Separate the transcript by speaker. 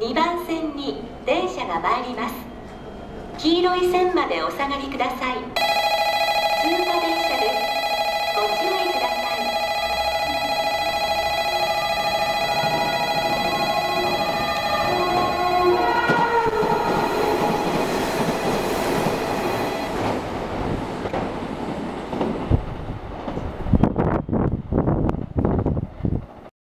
Speaker 1: 2番線に電車が参ります。黄色い線までお下がりください。